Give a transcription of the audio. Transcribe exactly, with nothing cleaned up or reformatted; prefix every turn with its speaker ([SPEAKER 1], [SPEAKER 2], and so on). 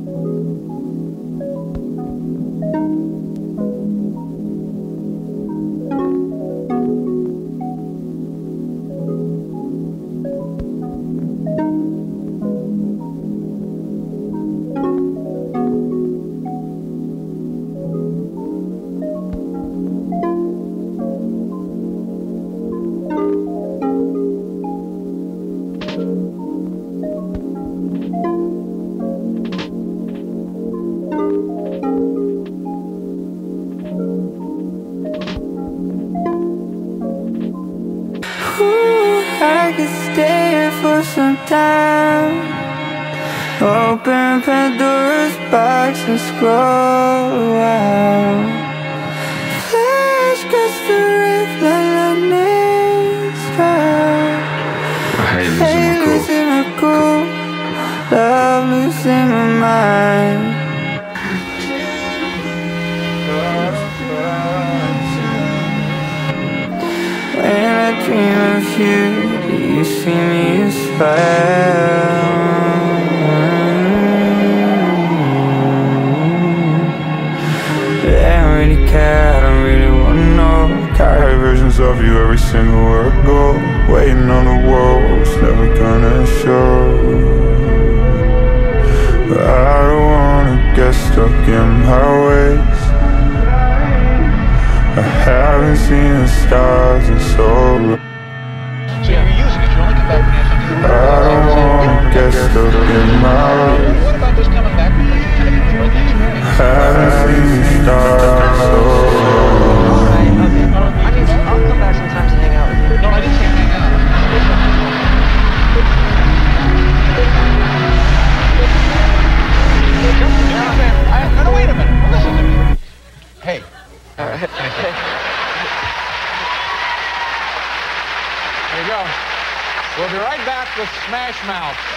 [SPEAKER 1] I could stay here for some time, open Pandora's box and scroll out. Flash cuts the rave like lightning strike. Hate losing my cool, love losing my mind. When I dream of you, do you see me as fire? I don't really care, I don't really wanna know.
[SPEAKER 2] Carry visions of you every single where I go, waiting on the world's never gonna show. But I don't wanna get stuck in my ways. I haven't seen the stars in so long.
[SPEAKER 3] So you're using it, you only come back when you have something to
[SPEAKER 2] I don't wanna get stuck in my ways.
[SPEAKER 3] What about this coming back because you kind of enjoy the experience?
[SPEAKER 2] Haven't seen the stars in so long.
[SPEAKER 4] Alright, okay. I mean, I'll come back sometimes and hang out with you.
[SPEAKER 3] No, I didn't say hang out. I, no, wait a minute. Listen to me. Hey.
[SPEAKER 4] Alright.
[SPEAKER 3] There you go. We'll be right back with Smash Mouth.